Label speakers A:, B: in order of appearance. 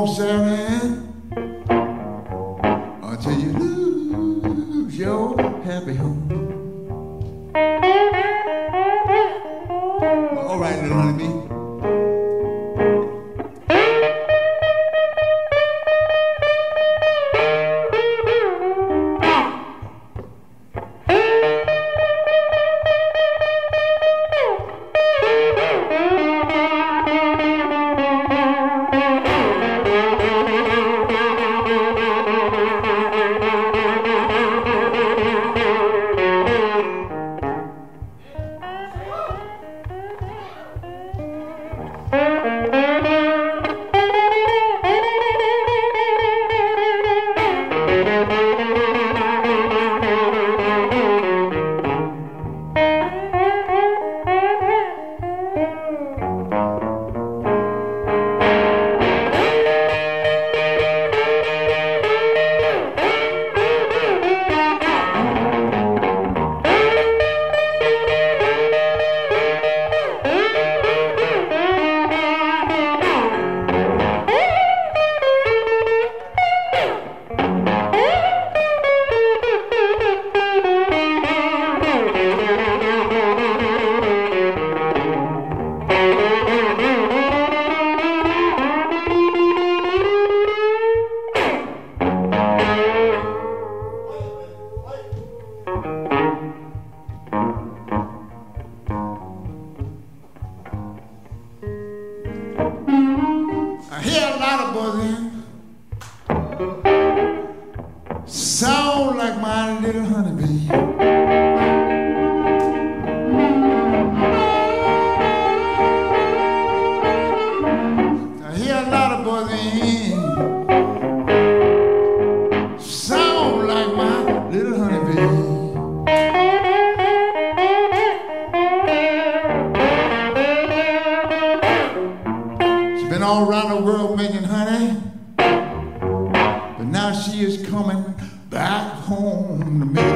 A: on, Sarah Ann, until you lose your happy home. Well, all right, little honeybee. I hear a lot of buzzing, sound like my little honeybee. I hear a lot of buzzing, sound like my little honeybee. Been all around the world making honey, but now she is coming back home to me.